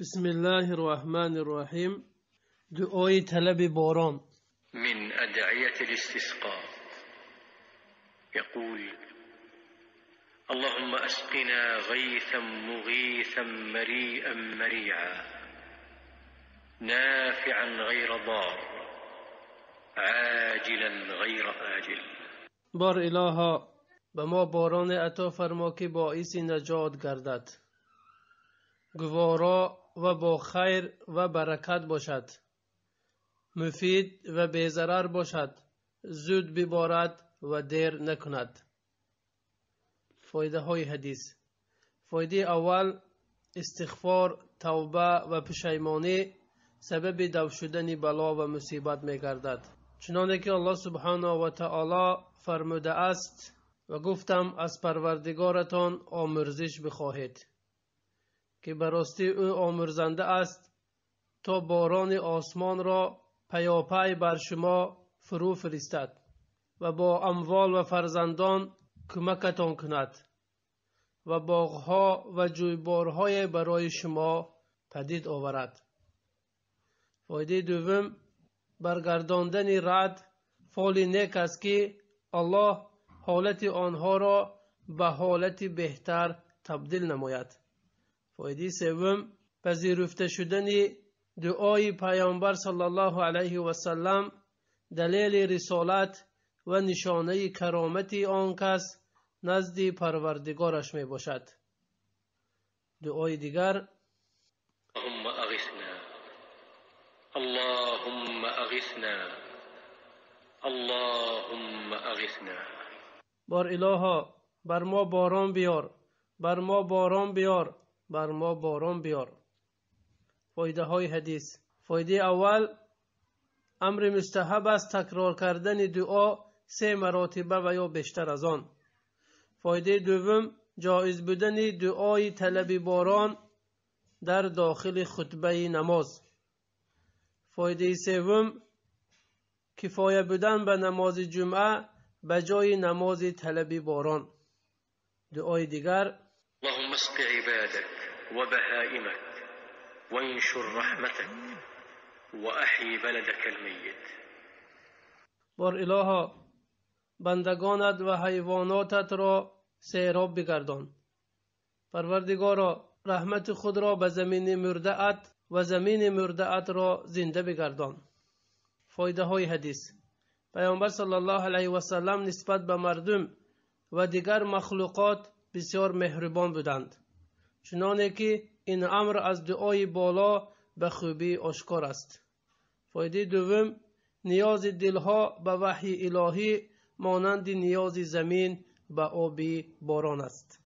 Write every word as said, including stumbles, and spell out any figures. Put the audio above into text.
بسم الله الرحمن الرحيم. دعای طلب باران. من أدعية الاستسقاء يقول: اللهم أسقنا غيثا مغيثا مريئا مريعا نافعا غير ضار عاجلا غير آجل. بار الها به ما باران عطا فرما که باعث نجات گردد، گوارا و با خیر و برکت باشد، مفید و بی‌ضرر باشد، زود ببارد و دیر نکند. فایده های حدیث. فایده اول: استغفار، توبه و پشیمانی سبب دفع شدن بلا و مصیبت می گردد، چنانه که الله سبحانه و تعالی فرموده است: و گفتم از پروردگارتان آمرزش بخواهید که براستی او آمرزنده است تا باران آسمان را پیاپی بر شما فرو فرستد و با اموال و فرزندان کمکتان کند و باغها و جویبارهای برای شما پدید آورد. فایده دوم: برگرداندن رعد فعل نیک است که الله حالت آنها را به حالت بهتر تبدیل نماید. فایده سوم: پذیرفته شدن دعای پیامبر صلی الله علیه و سلم دلیل رسالت و نشانه کرامت آن کس نزد پروردگارش می باشد. دعای دیگر: اللهم اغثنا اللهم اغثنا اللهم اغثنا. بار الها بر ما باران بیار، بر ما باران بیار، بر ما باران بیار. فایده های حدیث. فایده اول: امر مستحب است تکرار کردن دعا سه مراتبه و یا بیشتر از آن. فایده دوم: جایز بودن دعای طلب باران در داخل خطبه نماز. فایده سوم: کفایه بودن به نماز جمعه به جای نماز طلب باران. دعای دیگر: اللهم اسق عبادك وبهائمك وانشر رحمتك واحyi بلدك الميت. بار الها بندگانت و حیواناتت را سیراب بگردان. پروردگارا رحمت خود را به زمین مرده ات و زمین مرده ات را زنده بگردان. فایده های حدیث. پیامبر صلی الله علیه و سلم نسبت به مردم و دیگر مخلوقات بسیار مهربان بودند، چنانه که این امر از دعای بالا به خوبی آشکار است. فایده دوم: نیاز دلها به وحی الهی مانند نیاز زمین به آب باران است.